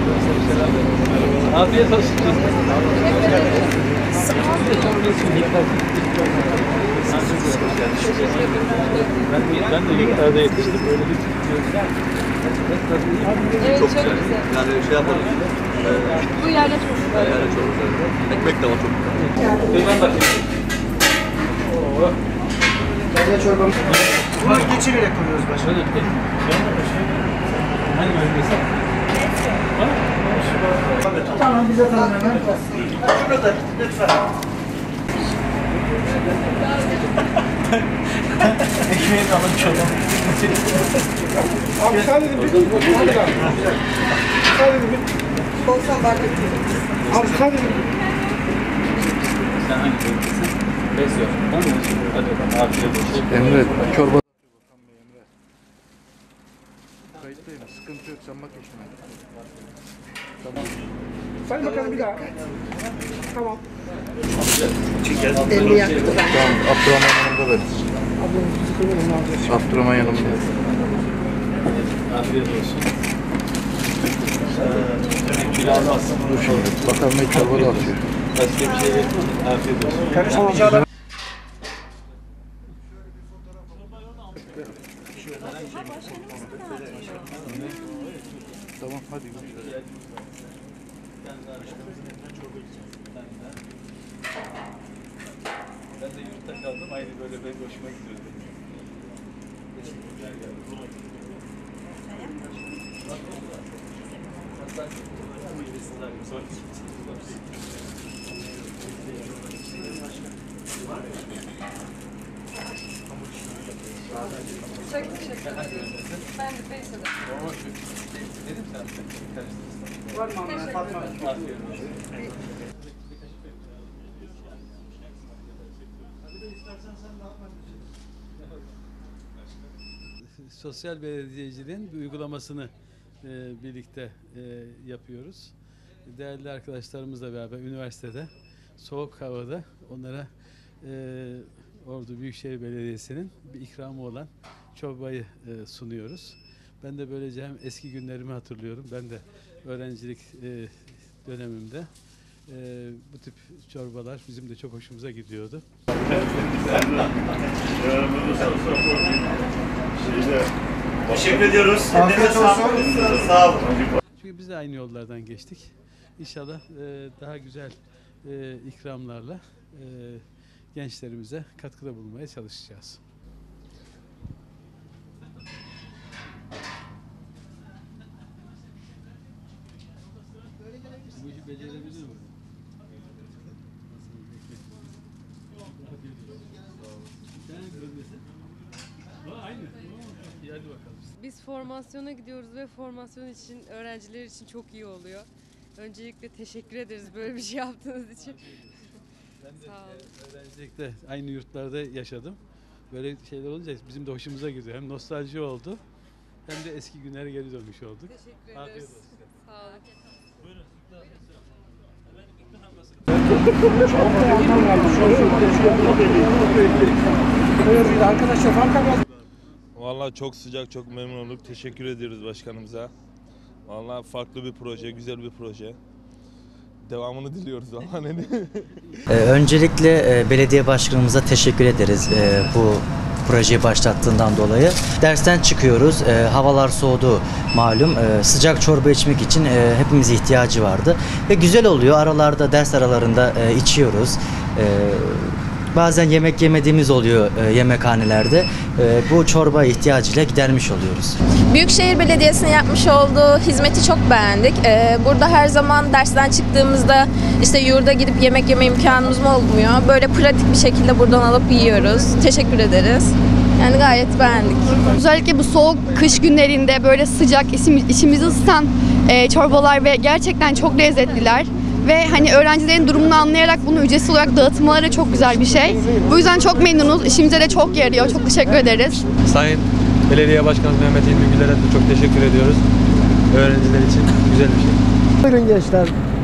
Afiyet olsun. Ben de yurtlarda yetiştim. Böyle bir evet, çok güzel. Yani şey yapalım. Bu yerler çok güzel. Yani çok güzel. Ekmek de var çok güzel. ben bakayım. Bence çorbamız. Bunları geçirerek koyuyoruz başka. Hangi bölgesi? Tamam, bize tamam hemen. Şurada lütfen. Ekmeği alın çorbam. Abi sadece bir sadece bir 90 bardak. abi sadece Sen hangi bölgesin? Besliyor. Tamam mı? Hadi bakalım. Afiyet olsun. Emre, çorba. Kayıttayım, sıkıntı yok, sen bak işine. Tamam. Sayın Bakanım bir daha. Tamam. 50 yaktı ben. Tamam, Abdurrahman yanımda veririz. Abdurrahman yanımda. Afiyet olsun. Kilo almazsın. Dur şimdi, bakalım ne çorba da atıyor. Başka bir şey yok mu? Afiyet olsun. Karışmayacağlar. Tamam, hadi görüşürüz. Ben de yurtta kaldım. Aynı böyle benim hoşuma gidiyordu. Çok teşekkür ederim. Ben de Feysal'ım. Dedim sen karıştırsın. Var mı Ahmet? Fatma. Afiyet olsun. Sosyal belediyeciliğin bir uygulamasını birlikte yapıyoruz. Değerli arkadaşlarımızla beraber üniversitede soğuk havada onlara Ordu Büyükşehir Belediyesi'nin bir ikramı olan çorbayı sunuyoruz. Ben de böylece hem eski günlerimi hatırlıyorum. Ben de öğrencilik dönemimde bu tip çorbalar bizim de çok hoşumuza gidiyordu. Teşekkür ediyoruz. Afiyet olsun. Sağ olun. Çünkü biz de aynı yollardan geçtik. İnşallah daha güzel ikramlarla gençlerimize katkıda bulunmaya çalışacağız. Bu işi becerebilir mi? Aynı. İyi, hadi bakalım. Biz formasyona gidiyoruz ve formasyon için öğrenciler için çok iyi oluyor. Öncelikle teşekkür ederiz böyle bir şey yaptığınız için. Ben de Sağ olun. öğrencilikte aynı yurtlarda yaşadım. Böyle şeyler olunca bizim de hoşumuza gidiyor. Hem nostalji oldu hem de eski günlere geri dönmüş olduk. Teşekkür Afiyet ederiz. olsun. Sağ olun. arkadaşlar fark. Vallahi çok sıcak, çok memnun olduk. Teşekkür ediyoruz başkanımıza. Vallahi farklı bir proje, güzel bir proje. Devamını diliyoruz vallahi. Öncelikle belediye başkanımıza teşekkür ederiz bu projeyi başlattığından dolayı. Dersten çıkıyoruz, havalar soğudu malum. Sıcak çorba içmek için hepimize ihtiyacı vardı. Ve güzel oluyor, aralarda, ders aralarında içiyoruz. Bazen yemek yemediğimiz oluyor yemekhanelerde. Bu çorba ihtiyacıyla gidermiş oluyoruz. Büyükşehir Belediyesi'nin yapmış olduğu hizmeti çok beğendik. Burada her zaman dersten çıktığımızda işte yurda gidip yemek yeme imkanımız mı olmuyor. Böyle pratik bir şekilde buradan alıp yiyoruz. Teşekkür ederiz. Yani gayet beğendik. Özellikle bu soğuk kış günlerinde böyle sıcak, içimizi ısıtan çorbalar ve gerçekten çok lezzetliler. Ve hani öğrencilerin durumunu anlayarak bunu ücretsiz olarak dağıtmaları çok güzel bir şey. Bu yüzden çok memnunuz. İşimize de çok yarıyor. Çok teşekkür ederiz. Sayın Belediye Başkanımız Mehmet İlmi Güler'e de çok teşekkür ediyoruz. Öğrenciler için güzel bir şey. Buyurun gençler.